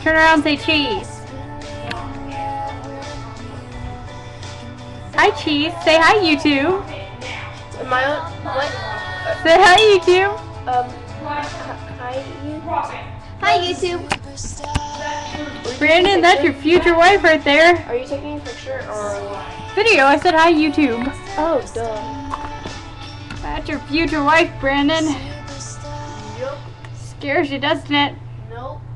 Turn around and say cheese. Hi, cheese. Say hi, YouTube. Am I on? What? Say hi, YouTube. Hi, YouTube. Brandon, that's your future wife right there. Are you taking a picture or what? Video. I said hi, YouTube. Oh, duh. That's your future wife, Brandon. Yup. Scares you, doesn't it? Nope.